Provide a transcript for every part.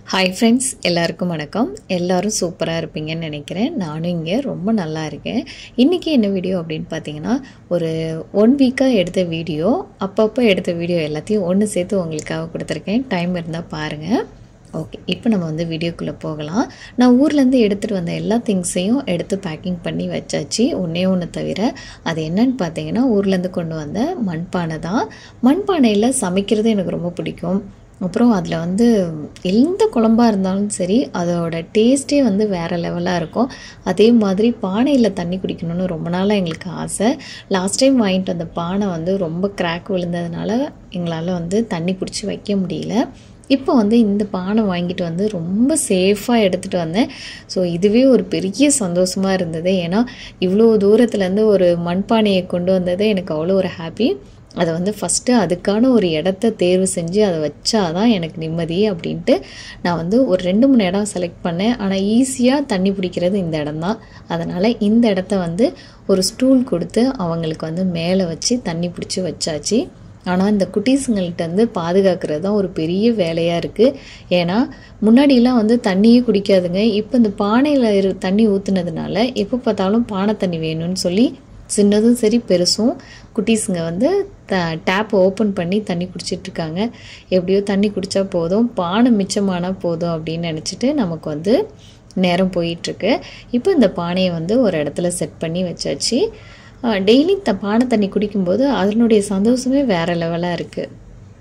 Hi friends, எல்லாருக்கும் வணக்கம். எல்லோரும் சூப்பராக இருப்பீங்கன்னு நினைக்கிறேன். நானும் இங்கே ரொம்ப நல்லா இருக்கேன். இன்றைக்கி என்ன வீடியோ அப்படின்னு பார்த்தீங்கன்னா, ஒரு 1 வீக்காக எடுத்த வீடியோ, அப்பப்போ எடுத்த வீடியோ எல்லாத்தையும் ஒன்று சேர்த்து உங்களுக்காக கொடுத்துருக்கேன். டைம் இருந்தால் பாருங்கள். ஓகே, இப்போ நம்ம வந்து வீடியோக்குள்ளே போகலாம். நான் ஊர்லேருந்து எடுத்துகிட்டு வந்த எல்லா திங்ஸையும் எடுத்து பேக்கிங் பண்ணி வச்சாச்சு. ஒன்று தவிர அது என்னன்னு பார்த்தீங்கன்னா, ஊர்லேருந்து கொண்டு வந்த மண்பானை தான். மண்பானையில் சமைக்கிறது எனக்கு ரொம்ப பிடிக்கும். அப்புறம் அதில் வந்து எந்த குழம்பாக இருந்தாலும் சரி, அதோட டேஸ்ட்டே வந்து வேறு லெவலாக இருக்கும். அதே மாதிரி பானையில் தண்ணி குடிக்கணும்னு ரொம்ப நாளாக எங்களுக்கு ஆசை. லாஸ்ட் டைம் வாங்கிட்டு வந்த பானை வந்து ரொம்ப கிராக் விழுந்ததுனால எங்களால் வந்து தண்ணி பிடிச்சி வைக்க முடியல. இப்போ வந்து இந்த பானை வாங்கிட்டு வந்து ரொம்ப சேஃபாக எடுத்துகிட்டு வந்தேன். ஸோ இதுவே ஒரு பெரிய சந்தோஷமாக இருந்தது. ஏன்னா இவ்வளோ தூரத்துலேருந்து ஒரு மண்பானையை கொண்டு வந்தது எனக்கு அவ்வளோ ஒரு ஹாப்பி. அதை வந்து ஃபஸ்ட்டு அதுக்கான ஒரு இடத்த தேர்வு செஞ்சு அதை வச்சாதான் எனக்கு நிம்மதி அப்படின்ட்டு நான் வந்து ஒரு 2-3 இடம் செலக்ட் பண்ணேன். ஆனால் ஈஸியாக தண்ணி பிடிக்கிறது இந்த இடம்தான். அதனால் இந்த இடத்த வந்து ஒரு ஸ்டூல் கொடுத்து அவங்களுக்கு வந்து மேலே வச்சு தண்ணி பிடிச்சி வச்சாச்சு. ஆனால் இந்த குட்டீஸுங்கள்ட்ட வந்து பாதுகாக்கிறது தான் ஒரு பெரிய வேலையாக இருக்குது. ஏன்னா முன்னாடியெலாம் வந்து தண்ணியே குடிக்காதுங்க. இப்போ இந்த பானையில் தண்ணி ஊற்றுனதுனால எப்போ பார்த்தாலும் பானை தண்ணி வேணும்னு சொல்லி சின்னதும் சரி பெருசும் குட்டீஸுங்க வந்து டேப் ஓப்பன் பண்ணி தண்ணி குடிச்சிட்ருக்காங்க. எப்படியோ தண்ணி குடித்தா போதும், பானை மிச்சமானால் போதும் அப்படின்னு நினச்சிட்டு நமக்கு வந்து நேரம் போயிட்டுருக்கு. இப்போ இந்த பானையை வந்து ஒரு இடத்துல செட் பண்ணி வச்சாச்சு. டெய்லி பானை தண்ணி குடிக்கும்போது அதனுடைய சந்தோஷமே வேறு லெவலாக இருக்குது.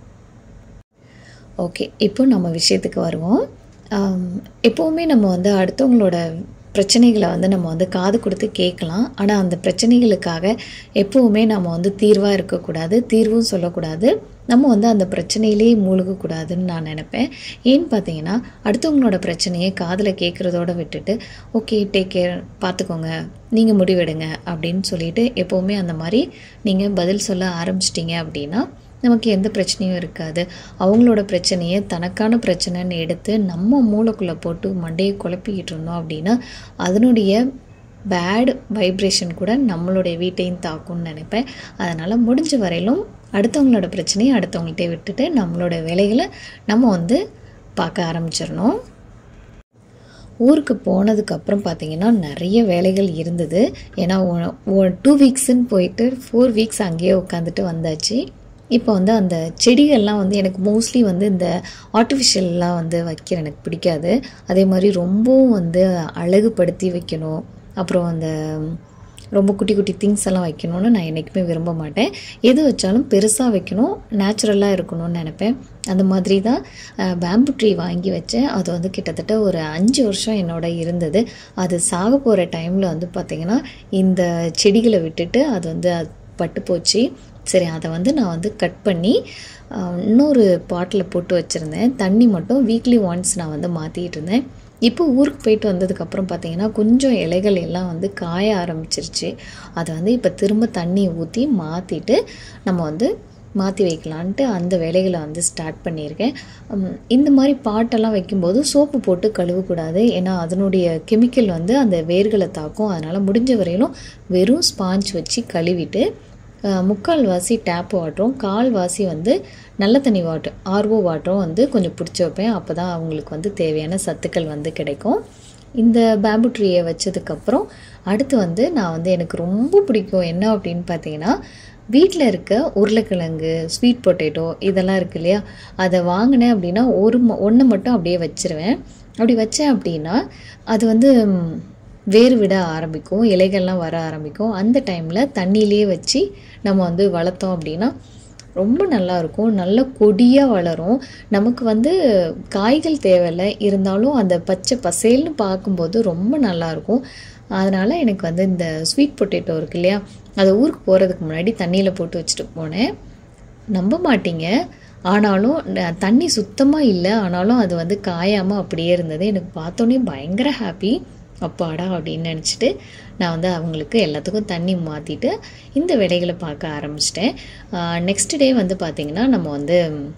ஓகே, இப்போ நம்ம விஷயத்துக்கு வருவோம். எப்போவுமே நம்ம வந்து அடுத்தவங்களோட பிரச்சனைகளை வந்து நம்ம வந்து காது கொடுத்து கேட்கலாம். ஆனால் அந்த பிரச்சனைகளுக்காக எப்போவுமே நம்ம வந்து தீர்வாக இருக்கக்கூடாது, தீர்வும் சொல்லக்கூடாது. நம்ம வந்து அந்த பிரச்சனையிலே மூழ்கக்கூடாதுன்னு நான் நினைப்பேன். ஏன்னு பார்த்தீங்கன்னா, அடுத்தவங்களோட பிரச்சனையை காதில் கேட்குறதோட விட்டுட்டு ஓகே டேக் கேர், பார்த்துக்கோங்க, நீங்கள் முடிவெடுங்க அப்படின்னு சொல்லிட்டு எப்போவுமே அந்த மாதிரி நீங்கள் பதில் சொல்ல ஆரம்பிச்சிட்டிங்க அப்படின்னா நமக்கு எந்த பிரச்சனையும் இருக்காது. அவங்களோட பிரச்சனையை தனக்கான பிரச்சனைன்னு எடுத்து நம்ம மூளைக்குள்ளே போட்டு மண்டையை குழப்பிக்கிட்டு இருந்தோம் அப்படின்னா அதனுடைய பேட் வைப்ரேஷன் கூட நம்மளுடைய வீட்டையும் தாக்கும்னு நினைப்பேன். அதனால் முடிஞ்ச வரையிலும் அடுத்தவங்களோட பிரச்சனையை அடுத்தவங்கள்ட்டே விட்டுட்டு நம்மளோட வேலைகளை நம்ம வந்து பார்க்க ஆரம்பிச்சிடணும். ஊருக்கு போனதுக்கப்புறம் பார்த்திங்கன்னா நிறைய வேலைகள் இருந்தது. ஏன்னா 2 வீக்ஸுன்னு போயிட்டு 4 வீக்ஸ் அங்கேயே உட்காந்துட்டு வந்தாச்சு. இப்போ வந்து அந்த செடிகள்லாம் வந்து எனக்கு மோஸ்ட்லி வந்து இந்த ஆர்டிஃபிஷியல்லாம் வந்து வைக்கிற எனக்கு பிடிக்காது. அதே மாதிரி ரொம்பவும் வந்து அழகுபடுத்தி வைக்கணும், அப்புறம் அந்த ரொம்ப குட்டி குட்டி திங்ஸ் எல்லாம் வைக்கணும்னு நான் என்றைக்குமே விரும்ப மாட்டேன். எது வச்சாலும் பெருசாக வைக்கணும், நேச்சுரலாக இருக்கணும்னு நினைப்பேன். அந்த மாதிரி தான் பேம்பு ட்ரீ வாங்கி வச்சேன். அது வந்து கிட்டத்தட்ட ஒரு 5 வருஷம் என்னோட இருந்தது. அது சாக போகிற டைமில் வந்து பார்த்திங்கன்னா இந்த செடிகளை விட்டுட்டு அது வந்து பட்டு போச்சு. சரி, அதை வந்து நான் வந்து கட் பண்ணி இன்னொரு பாட்டில் போட்டு வச்சுருந்தேன். தண்ணி மட்டும் வீக்லி ஒன்ஸ் நான் வந்து மாற்றிட்டு இருந்தேன். இப்போ ஊருக்கு போயிட்டு வந்ததுக்கப்புறம் பார்த்திங்கன்னா கொஞ்சம் இலைகள் எல்லாம் வந்து காய ஆரம்பிச்சிருச்சு. அதை வந்து இப்போ திரும்ப தண்ணி ஊற்றி மாற்றிட்டு நம்ம வந்து மாற்றி வைக்கலான்ட்டு அந்த வேலைகளை வந்து ஸ்டார்ட் பண்ணியிருக்கேன். இந்த மாதிரி பாட்டெல்லாம் வைக்கும்போது சோப்பு போட்டு கழுவக்கூடாது. ஏன்னா அதனுடைய கெமிக்கல் வந்து அந்த வேர்களை தாக்கும். அதனால் முடிஞ்ச வரையிலும் வெறும் ஸ்பாஞ்ச் வச்சு கழுவிட்டு 3/4 வாசி டேப் வாட்டரும் 1/4 வாசி வந்து நல்ல தண்ணி வாட்டர் RO வாட்டரும் வந்து கொஞ்சம் பிடிச்சி வைப்பேன். அப்போ தான் அவங்களுக்கு வந்து தேவையான சத்துக்கள் வந்து கிடைக்கும். இந்த பேம்பு ட்ரீயை வச்சதுக்கப்புறம் அடுத்து வந்து நான் வந்து எனக்கு ரொம்ப பிடிக்கும் என்ன அப்படின்னு பார்த்தீங்கன்னா, வீட்டில் இருக்க உருளைக்கிழங்கு, ஸ்வீட் பொட்டேட்டோ இதெல்லாம் இருக்குது இல்லையா, அதை வாங்கினேன் அப்படின்னா ஒன்று மட்டும் அப்படியே வச்சுருவேன். அப்படி வச்சேன் அப்படின்னா அது வந்து வேர் விட ஆரம்பிக்கும், இலைகள்லாம் வர ஆரம்பிக்கும். அந்த டைமில் தண்ணியிலே வச்சு நம்ம வந்து வளர்த்தோம் அப்படின்னா ரொம்ப நல்லாயிருக்கும். நல்ல கொடியாக வளரும். நமக்கு வந்து காய்கள் தேவையில்லை, இருந்தாலும் அந்த பச்சை பசேல்னு பார்க்கும்போது ரொம்ப நல்லாயிருக்கும். அதனால் எனக்கு வந்து இந்த ஸ்வீட் பொட்டேட்டோ இருக்கு இல்லையா, அதை ஊருக்கு போகிறதுக்கு முன்னாடி தண்ணியில் போட்டு வச்சுட்டு போனேன். நம்ப மாட்டீங்க, ஆனாலும் தண்ணி சுத்தமாக இல்லை, ஆனாலும் அது வந்து காயாமல் அப்படியே இருந்தது. எனக்கு பார்த்தோன்னே பயங்கர ஹாப்பி. அப்பாடா அப்படின்னு நினச்சிட்டு நான் வந்து அவங்களுக்கு எல்லாத்துக்கும் தண்ணி மாற்றிட்டு இந்த வேலைகளை பார்க்க ஆரம்பிச்சிட்டேன். நெக்ஸ்ட் டே வந்து பார்த்திங்கன்னா நம்ம வந்து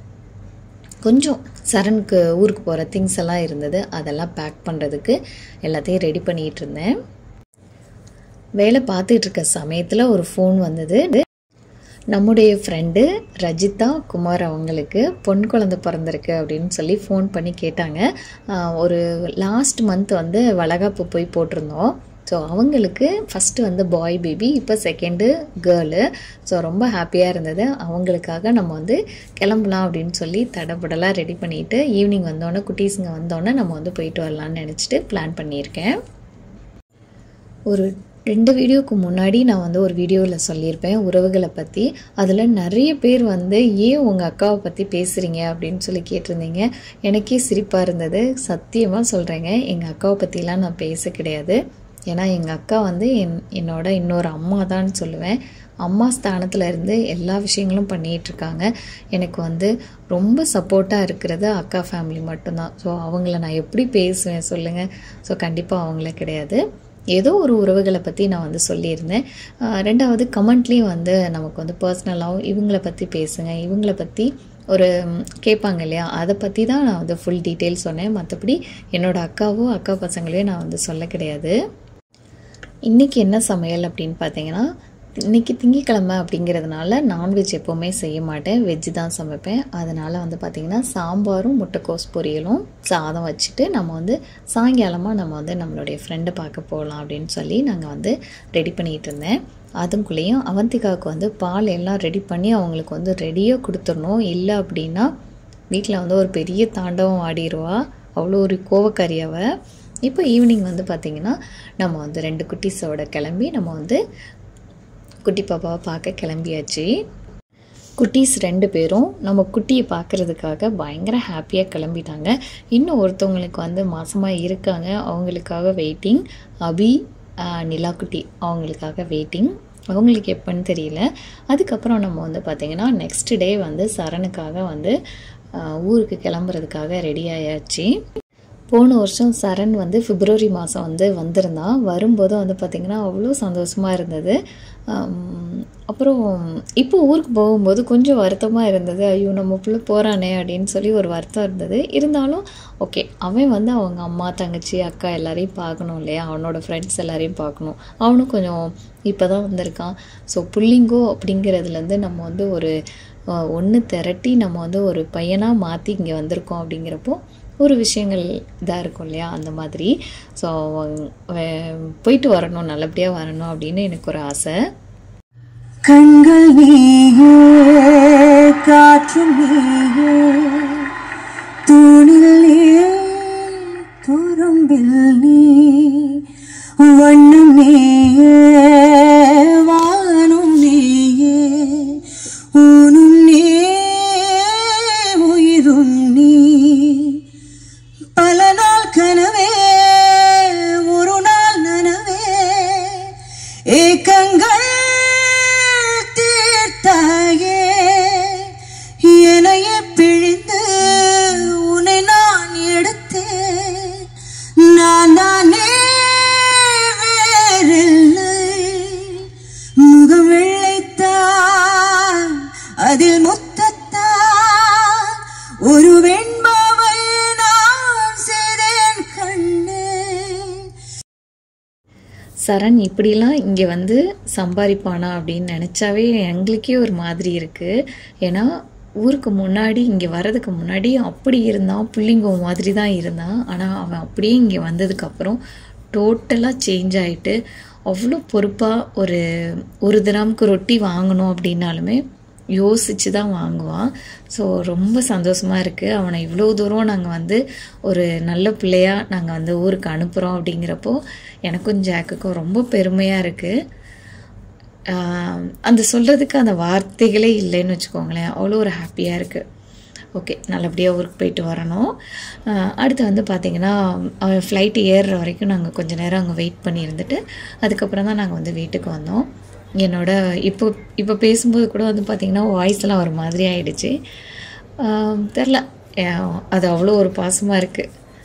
கொஞ்சம் சரணுக்கு ஊருக்கு போகிற திங்ஸ் எல்லாம் இருந்தது. அதெல்லாம் பேக் பண்ணுறதுக்கு எல்லாத்தையும் ரெடி பண்ணிகிட்டு இருந்தேன். வேலை பார்த்துட்டு இருக்க சமயத்தில் ஒரு ஃபோன் வந்தது. நம்முடைய ஃப்ரெண்டு ரஜிதா குமார் அவங்களுக்கு பொன் குழந்தை பிறந்திருக்கு அப்படின்னு சொல்லி ஃபோன் பண்ணி கேட்டாங்க. ஒரு லாஸ்ட் மந்த் வந்து வளகாப்பு போய் போட்டிருந்தோம். ஸோ அவங்களுக்கு ஃபஸ்ட்டு வந்து பாய் பேபி, இப்போ செகண்டு கேர்ளு. ஸோ ரொம்ப ஹாப்பியாக இருந்தது. அவங்களுக்காக நம்ம வந்து கிளம்பலாம் அப்படின்னு சொல்லி தடபடலாக ரெடி பண்ணிவிட்டு ஈவினிங் வந்தோடனே குட்டீஸுங்க வந்தோடனே நம்ம வந்து போயிட்டு வரலான்னு நினச்சிட்டு பிளான் பண்ணியிருக்கேன். ஒரு 2 வீடியோவுக்கு முன்னாடி நான் வந்து ஒரு வீடியோவில் சொல்லியிருப்பேன் உறவுகளை பற்றி. அதில் நிறைய பேர் வந்து ஏன் உங்கள் அக்காவை பற்றி பேசுகிறீங்க அப்படின்னு சொல்லி கேட்டிருந்தீங்க. எனக்கே சிரிப்பாக இருந்தது. சத்தியமாக சொல்கிறேங்க, எங்கள் அக்காவை பற்றிலாம் நான் பேச கிடையாது. ஏன்னா எங்கள் அக்கா வந்து என்னோட இன்னொரு அம்மா தான் சொல்லுவேன். அம்மா ஸ்தானத்தில் இருந்து எல்லா விஷயங்களும் பண்ணிகிட்ருக்காங்க. எனக்கு வந்து ரொம்ப சப்போர்ட்டாக இருக்கிறது அக்கா ஃபேமிலி மட்டும்தான். ஸோ அவங்கள நான் எப்படி பேசுவேன் சொல்லுங்கள்? ஸோ கண்டிப்பாக அவங்கள கிடையாது. ஏதோ ஒரு உறவுகளை பற்றி நான் வந்து சொல்லியிருந்தேன். 2வது கமெண்ட்லேயும் வந்து நமக்கு வந்து பர்சனலாகவும் இவங்களை பற்றி பேசுங்க, இவங்களை பற்றி ஒரு கேட்பாங்க இல்லையா, அதை பற்றி தான் நான் வந்து ஃபுல் டீட்டெயில் சொன்னேன். மற்றபடி என்னோடய அக்காவோ அக்கா பசங்களையும் நான் வந்து சொல்ல கிடையாது. இன்றைக்கி என்ன சமையல் அப்படின்னு பார்த்தீங்கன்னா, இன்றைக்கி திங்கக்கிழமை அப்படிங்கிறதுனால நான்வெஜ் எப்போவுமே செய்ய மாட்டேன், வெஜ்ஜு தான் சமைப்பேன். அதனால் வந்து பார்த்திங்கன்னா சாம்பாரும் முட்டைக்கோஸ் பொரியலும் சாதம் வச்சுட்டு நம்ம வந்து சாயங்காலமாக நம்ம வந்து நம்மளுடைய ஃப்ரெண்டை பார்க்க போகலாம் அப்படின்னு சொல்லி நாங்கள் வந்து ரெடி பண்ணிகிட்டு இருந்தேன். அதுக்குள்ளேயும் அவந்திகாவுக்கு வந்து பால் எல்லாம் ரெடி பண்ணி அவங்களுக்கு வந்து ரெடியாக கொடுத்துடணும். இல்லை அப்படின்னா வீட்டில் வந்து ஒரு பெரிய தாண்டவம் ஆடிடுவா. அவ்வளோ ஒரு கோவக்காரியாவ. இப்போ ஈவினிங் வந்து பார்த்திங்கன்னா நம்ம வந்து 2 குட்டீஸோட கிளம்பி நம்ம வந்து குட்டி பாப்பாவை பார்க்க கிளம்பியாச்சு. குட்டீஸ் 2 பேரும் நம்ம குட்டியை பார்க்குறதுக்காக பயங்கர ஹாப்பியாக கிளம்பிட்டாங்க. இன்னும் ஒருத்தவங்களுக்கு வந்து மாசமாக இருக்காங்க, அவங்களுக்காக வெயிட்டிங். அபி நிலா குட்டி அவங்களுக்காக வெயிட்டிங். அவங்களுக்கு எப்போன்னு தெரியல. அதுக்கப்புறம் நம்ம வந்து பார்த்திங்கன்னா நெக்ஸ்ட் டே வந்து சரணுக்காக வந்து ஊருக்கு கிளம்புறதுக்காக ரெடி ஆயாச்சு. போன வருஷம் சரண் வந்து பிப்ரவரி மாதம் வந்து வந்திருந்தான். வரும்போது வந்து பார்த்திங்கன்னா அவ்வளோ சந்தோஷமாக இருந்தது. அப்புறம் இப்போ ஊருக்கு போகும்போது கொஞ்சம் வருத்தமாக இருந்தது. ஐயோ நம்ம பிள்ளை போகிறானே அப்படின்னு சொல்லி ஒரு வருத்தம் இருந்தது. இருந்தாலும் ஓகே, அவன் வந்து அவங்க அம்மா தங்கச்சி அக்கா எல்லாரையும் பார்க்கணும் இல்லையா, அவனோட ஃப்ரெண்ட்ஸ் எல்லாரையும் பார்க்கணும். அவனும் கொஞ்சம் இப்போ தான் வந்திருக்கான். ஸோ புள்ளிங்கோ அப்படிங்கிறதுலேருந்து நம்ம வந்து ஒரு ஒன்று திரட்டி நம்ம வந்து ஒரு பையனாக மாற்றி இங்கே வந்திருக்கோம். அப்படிங்கிறப்போ ஒரு விஷயங்கள் இதாக இருக்கும் இல்லையா, அந்த மாதிரி. ஸோ போயிட்டு வரணும், நல்லபடியாக வரணும் அப்படின்னு எனக்கு ஒரு ஆசை. கண்கள் நீயே, காற்று நீயே, தூணில் நீயே, துரும்பில் நீ, வண்ணம் நீயே, வானும் நீயே, ஊனும் நீ, உயிரும் நீ. பல நாள் கனவே, ஒரு நாள் நனவே, ஏக்கங்கள் தீர்த்தாயே, என்னையே பிழிந்து உன்னை நான் எடுத்தேன். நான் தானே வேறில்லை, முகம் வெள்ளைத்தான், அதில் முத்தத்தான், ஒரு வெண்பாவை நான் செய்தேன் கண்ணே. சரண் இப்படிலாம் இங்கே வந்து சம்பாதிப்பானா அப்படின்னு நினச்சாவே எங்களுக்கே ஒரு மாதிரி இருக்குது. ஏன்னா ஊருக்கு முன்னாடி இங்கே வர்றதுக்கு முன்னாடி அப்படி இருந்தான், புள்ளிங்கோ மாதிரி தான் இருந்தான். ஆனால் அவன் அப்படியே இங்கே வந்ததுக்கப்புறம் டோட்டலாக சேஞ்ச் ஆகிட்டு அவ்வளோ பொறுப்பாக ஒரு தினமுக்கு ரொட்டி வாங்கணும் அப்படின்னாலுமே யோசித்து தான் வாங்குவான். ஸோ ரொம்ப சந்தோஷமாக இருக்குது. அவனை இவ்வளோ தூரம் நாங்கள் வந்து ஒரு நல்ல பிள்ளையாக நாங்கள் வந்து ஊருக்கு அனுப்புகிறோம். அப்படிங்கிறப்போ எனக்கும் ஜாக்குக்கும் ரொம்ப பெருமையாக இருக்குது. அந்த சொல்கிறதுக்கு அந்த வார்த்தைகளே இல்லைன்னு வச்சுக்கோங்களேன். அவ்வளோ ஒரு ஹாப்பியாக இருக்குது. ஓகே, நல்லபடியாக ஊருக்கு போயிட்டு வரணும். அடுத்து வந்து பார்த்திங்கன்னா அவன் ஃப்ளைட்டு ஏறுற வரைக்கும் நாங்கள் கொஞ்சம் நேரம் அங்கே வெயிட் பண்ணி இருந்துட்டு அதுக்கப்புறம் தான் நாங்கள் வந்து வீட்டுக்கு வந்தோம். இப்போ பேசும்போது கூட வந்து பார்த்திங்கன்னா வாய்ஸ்லாம் ஒரு மாதிரி ஆகிடுச்சு. தெரில, அது அவ்வளோ ஒரு பாசமாக இருக்குது.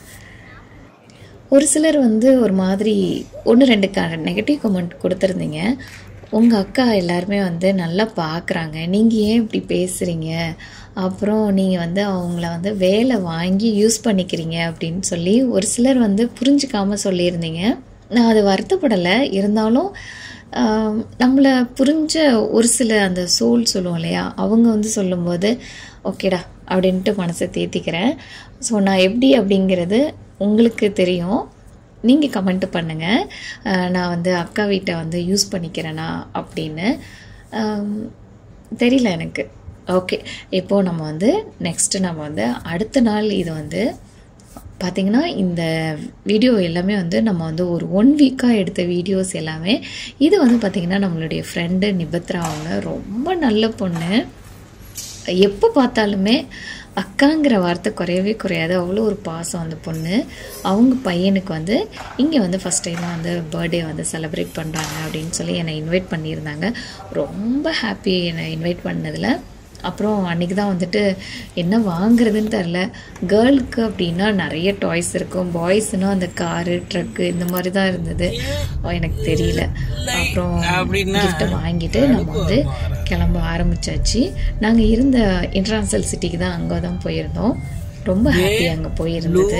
ஒரு சிலர் வந்து ஒரு மாதிரி 1-2 நெகட்டிவ் கமெண்ட் கொடுத்துருந்தீங்க. உங்கள் அக்கா எல்லாருமே வந்து நல்லா பார்க்குறாங்க, நீங்கள் ஏன் இப்படி பேசுகிறீங்க, அப்புறம் நீங்கள் வந்து அவங்கள வந்து வேலை வாங்கி யூஸ் பண்ணிக்கிறீங்க அப்படின்னு சொல்லி ஒரு சிலர் வந்து புரிஞ்சிக்காமல் சொல்லியிருந்தீங்க. நான் அது வருத்தப்படலை. இருந்தாலும் நம்மளை புரிஞ்ச ஒரு சில அந்த சோல் சொல்லுவோம் இல்லையா, அவங்க வந்து சொல்லும்போது ஓகேடா அப்படின்ட்டு மனசை தேத்திக்கிறேன். ஸோ நான் எப்படி அப்படிங்கிறது உங்களுக்கு தெரியும், நீங்கள் கமெண்ட் பண்ணுங்கள். நான் வந்து அக்கா வீட்டை வந்து யூஸ் பண்ணிக்கிறேனா அப்படின்னு தெரியல எனக்கு. ஓகே, இப்போது நம்ம வந்து நெக்ஸ்ட்டு நம்ம வந்து அடுத்த நாள் இது வந்து பார்த்திங்கன்னா இந்த வீடியோ எல்லாமே வந்து நம்ம வந்து ஒரு 1 வீக்காக எடுத்த வீடியோஸ் எல்லாமே. இது வந்து பார்த்திங்கன்னா நம்மளுடைய ஃப்ரெண்டு நிபத்ரா, அவங்க ரொம்ப நல்ல பொண்ணு. எப்போ பார்த்தாலுமே அக்காங்கிற வார்த்தை குறையவே குறையாது, அவ்வளோ ஒரு பாசம் அந்த பொண்ணு. அவங்க பையனுக்கு வந்து இங்கே வந்து ஃபஸ்ட் டைமாக வந்து பர்த்டே வந்து செலிப்ரேட் பண்ணுறாங்க அப்படின்னு சொல்லி என்னை இன்வைட் பண்ணியிருந்தாங்க. ரொம்ப ஹாப்பி என்னை இன்வைட் பண்ணதில். அப்புறம் அன்றைக்கி தான் வந்துட்டு என்ன வாங்குறதுன்னு தெரில. கேர்ளுக்கு அப்படின்னா நிறைய டாய்ஸ் இருக்கும், பாய்ஸ்னால் அந்த காரு ட்ரக்கு இந்த மாதிரி தான் இருந்தது, எனக்கு தெரியல. அப்புறம் கிஃப்ட்டை வாங்கிட்டு நம்ம வந்து கிளம்ப ஆரம்பித்தாச்சு. நாங்கள் இருந்த இன்டர்நேஷனல் சிட்டிக்கு தான், அங்கே தான் போயிருந்தோம். ரொம்ப ஹாப்பி அங்கே போயிருந்தது.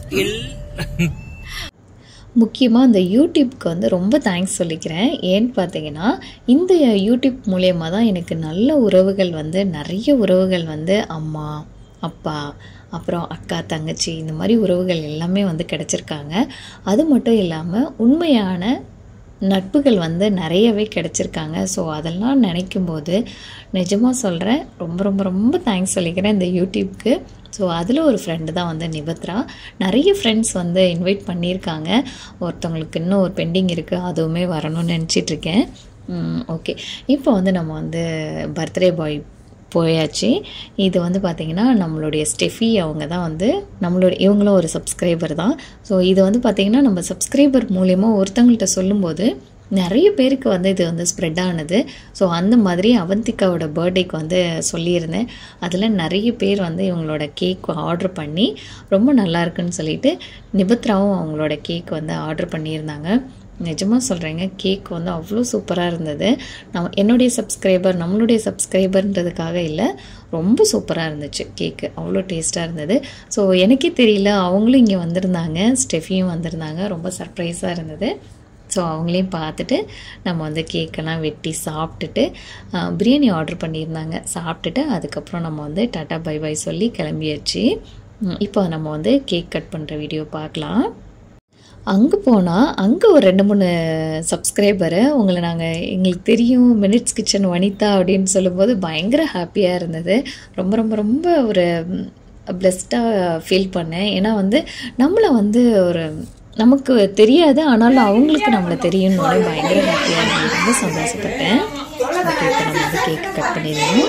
முக்கியமாக இந்த யூடியூப்க்கு வந்து ரொம்ப தேங்க்ஸ் சொல்லிக்கிறேன். ஏன்னு பார்த்தீங்கன்னா இந்த யூடியூப் மூலயமா தான் எனக்கு நல்ல உறவுகள் வந்து, நிறைய உறவுகள் வந்து அம்மா அப்பா அப்புறம் அக்கா தங்கச்சி இந்த மாதிரி உறவுகள் எல்லாமே வந்து கிடச்சிருக்காங்க. அது மட்டும் இல்லாமல் உண்மையான நட்புகள் வந்து நிறையவே கிடச்சிருக்காங்க. ஸோ அதெல்லாம் நினைக்கும்போது நிஜமாக சொல்கிறேன், ரொம்ப ரொம்ப ரொம்ப தேங்க்ஸ் சொல்லிக்கிறேன் இந்த யூடியூப்க்கு. ஸோ அதில் ஒரு ஃப்ரெண்டு தான் வந்து நிபத்ரா. நிறைய ஃப்ரெண்ட்ஸ் வந்து இன்வைட் பண்ணியிருக்காங்க. ஒருத்தவங்களுக்கு இன்னும் ஒரு பெண்டிங் இருக்குது, அதுவுமே வரணும்னு நினச்சிட்ருக்கேன். ஓகே, இப்போ வந்து நம்ம வந்து பர்த்டே பாய் போயாச்சு. இது வந்து பார்த்திங்கன்னா நம்மளுடைய ஸ்டெஃபி, அவங்க தான் வந்து இவங்களும் ஒரு சப்ஸ்கிரைபர் தான். ஸோ இது வந்து பார்த்திங்கன்னா நம்ம சப்ஸ்கிரைபர் மூலயமா ஒருத்தவங்கள்ட்ட சொல்லும்போது நிறைய பேருக்கு வந்து இது வந்து ஸ்ப்ரெட் ஆனது. ஸோ அந்த மாதிரி அவந்திகாவோட பர்த்டேக்கு வந்து சொல்லியிருந்தேன். அதில் நிறைய பேர் வந்து இவங்களோட கேக் ஆர்டர் பண்ணி ரொம்ப நல்லா இருக்குன்னு சொல்லிட்டு நிபத்ராவும் அவங்களோட கேக் வந்து ஆர்டர் பண்ணியிருந்தாங்க. நிஜமாக சொல்கிறேங்க, கேக் வந்து அவ்வளோ சூப்பராக இருந்தது. என்னுடைய சப்ஸ்கிரைபர் நம்மளுடைய சப்ஸ்கிரைபர்ன்றதுக்காக இல்லை, ரொம்ப சூப்பராக இருந்துச்சு கேக்கு, அவ்வளோ டேஸ்ட்டாக இருந்தது. ஸோ எனக்கே தெரியல, அவங்களும் இங்கே வந்திருந்தாங்க, ஸ்டெஃபியும் வந்திருந்தாங்க. ரொம்ப சர்ப்ரைஸாக இருந்தது. ஸோ அவங்களையும் பார்த்துட்டு நம்ம வந்து கேக்கெல்லாம் வெட்டி சாப்பிட்டுட்டு பிரியாணி ஆர்டர் பண்ணியிருந்தாங்க. சாப்பிட்டுட்டு அதுக்கப்புறம் நம்ம வந்து டாட்டா பை பை சொல்லி கிளம்பியாச்சு. இப்போ நம்ம வந்து கேக் கட் பண்ணுற வீடியோ பார்க்கலாம். அங்கே போனால் அங்கே ஒரு 2-3 சப்ஸ்கிரைபரு எங்களுக்கு தெரியும், மினிட்ஸ் கிச்சன் வனிதா அப்படின்னு சொல்லும்போது பயங்கர ஹாப்பியாக இருந்தது. ரொம்ப ரொம்ப ரொம்ப ஒரு பிளெஸ்டாக ஃபீல் பண்ணேன். ஏன்னா வந்து நம்மளை வந்து நமக்கு தெரியாது, ஆனாலும் அவங்களுக்கு நம்மளை தெரியும்னு பயங்கர ஹாப்பியாக இருந்தது, ரொம்ப சந்தோஷப்பட்டேன். ஓகே, இப்போ நம்ம வந்து கேக் கட் பண்ணிடுவோம்.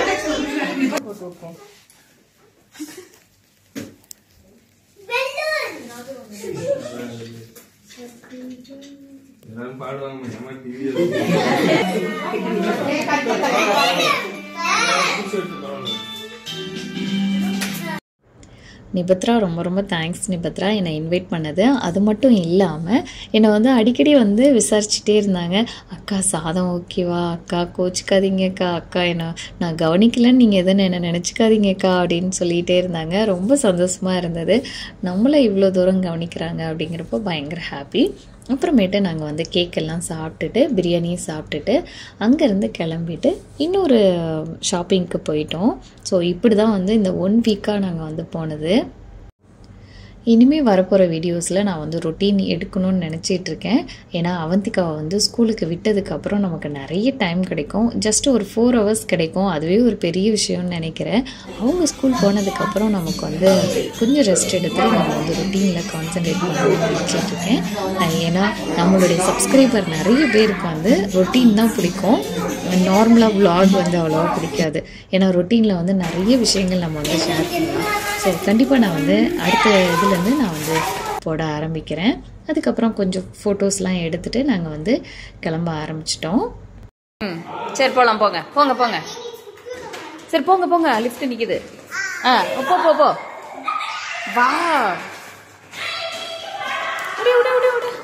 நிபத்ரா, ரொம்ப ரொம்ப தேங்க்ஸ் நிபத்ரா என்னை இன்வைட் பண்ணது. அது மட்டும் இல்லாமல் என்னை வந்து அடிக்கடி வந்து விசாரிச்சுட்டே இருந்தாங்க. அக்கா சாதம் ஓகேவா, அக்கா கோச்சிக்காதீங்கக்கா, அக்கா நான் கவனிக்கலன்னு நீங்கள் எதுன்னு என்ன நினச்சிக்காதீங்கக்கா அப்படின்னு சொல்லிகிட்டே இருந்தாங்க. ரொம்ப சந்தோஷமாக இருந்தது, நம்மளை இவ்வளோ தூரம் கவனிக்கிறாங்க அப்படிங்கிறப்போ பயங்கர ஹாப்பி. அப்புறமேட்டு நாங்கள் வந்து கேக்கெல்லாம் சாப்பிட்டுட்டு பிரியாணியும் சாப்பிட்டுட்டு அங்கேருந்து கிளம்பிட்டு இன்னொரு ஷாப்பிங்க்கு போயிட்டோம். ஸோ இப்படி தான் வந்து இந்த 1 வீக்காக நாங்கள் வந்து போனது. இனிமேல் வரப்போகிற வீடியோஸில் நான் வந்து ரொட்டீன் எடுக்கணும்னு நினச்சிட்ருக்கேன். ஏன்னா அவந்திகாவை வந்து ஸ்கூலுக்கு விட்டதுக்கப்புறம் நமக்கு நிறைய டைம் கிடைக்கும், ஜஸ்ட் ஒரு 4 hours கிடைக்கும். அதுவே ஒரு பெரிய விஷயம்னு நினைக்கிறேன். அவங்க ஸ்கூல் போனதுக்கப்புறம் நமக்கு வந்து கொஞ்சம் ரெஸ்ட் எடுத்து நம்ம வந்து ரொட்டீனில் கான்சன்ட்ரேட் பண்ணணும்னு நினச்சிட்ருக்கேன். ஏன்னா நம்மளுடைய சப்ஸ்கிரைபர் நிறைய பேருக்கு வந்து ரொட்டீன் தான் பிடிக்கும், நார்மலாக vlog வந்து அவ்வளோவா பிடிக்காது. ஏன்னா ரொட்டீனில் வந்து நிறைய விஷயங்கள் நம்ம வந்து ஷேர் பண்ணலாம். ஸோ கண்டிப்பாக நான் வந்து அடுத்த இதுலேருந்து நான் வந்து போட ஆரம்பிக்கிறேன். அதுக்கப்புறம் கொஞ்சம் ஃபோட்டோஸ்லாம் எடுத்துகிட்டு நாங்கள் வந்து கிளம்ப ஆரம்பிச்சிட்டோம். சரி போகலாம், போங்க போங்க போங்க, சரி போங்க போங்க, லிஃப்ட் நிற்கிது. போ போ போ, வா, விடு விடு விடு விடு,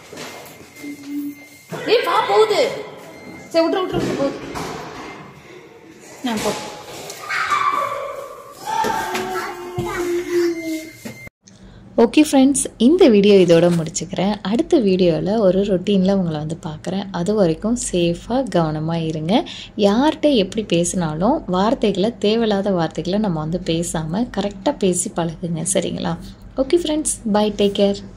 ஏய் வா, போகுது. சரி விட்ரு விட்ரு விட்டு போகுது. போ. ஓகே ஃப்ரெண்ட்ஸ், இந்த வீடியோ இதோட முடிச்சுக்கிறேன். அடுத்த வீடியோவில் ஒரு ரொட்டீனில் உங்களை வந்து பார்க்குறேன். அது வரைக்கும் சேஃபாக கவனமாக இருங்க. யார்கிட்ட எப்படி பேசினாலும் வார்த்தைகளை, தேவையில்லாத வார்த்தைகளை நம்ம வந்து பேசாமல் கரெக்டாக பேசி பழகுங்க. சரிங்களா? Okay friends, bye, take care.